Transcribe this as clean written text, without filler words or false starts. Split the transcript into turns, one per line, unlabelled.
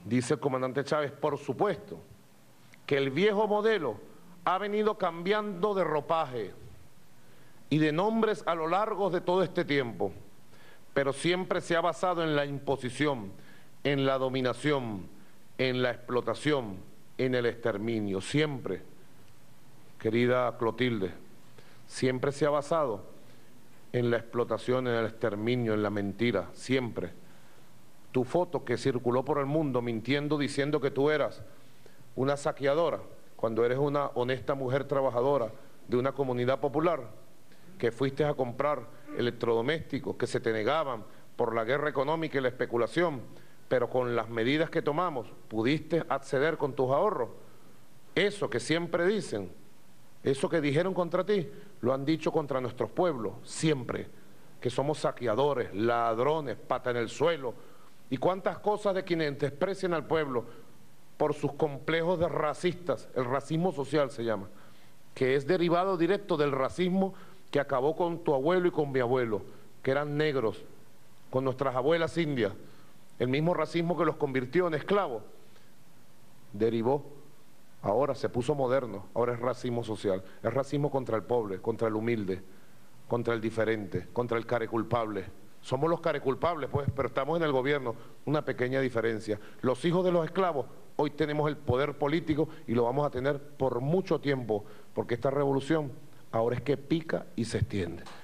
Dice el comandante Chávez, por supuesto, que el viejo modelo ha venido cambiando de ropaje y de nombres a lo largo de todo este tiempo, pero siempre se ha basado en la imposición, en la dominación, en la explotación, en el exterminio. Siempre, querida Clotilde, siempre se ha basado en la explotación, en el exterminio, en la mentira, siempre. Tu foto que circuló por el mundo mintiendo, diciendo que tú eras una saqueadora, cuando eres una honesta mujer trabajadora de una comunidad popular, que fuiste a comprar electrodomésticos que se te negaban por la guerra económica y la especulación, pero con las medidas que tomamos pudiste acceder con tus ahorros. Eso que siempre dicen, eso que dijeron contra ti, lo han dicho contra nuestros pueblos, siempre, que somos saqueadores, ladrones, pata en el suelo, y cuántas cosas de quienes desprecian al pueblo por sus complejos de racistas, el racismo social se llama, que es derivado directo del racismo que acabó con tu abuelo y con mi abuelo, que eran negros, con nuestras abuelas indias, el mismo racismo que los convirtió en esclavos, derivó, ahora se puso moderno, ahora es racismo social, es racismo contra el pobre, contra el humilde, contra el diferente, contra el careculpable. Somos los careculpables, pues, pero estamos en el gobierno, una pequeña diferencia. Los hijos de los esclavos, hoy tenemos el poder político y lo vamos a tener por mucho tiempo, porque esta revolución ahora es que pica y se extiende.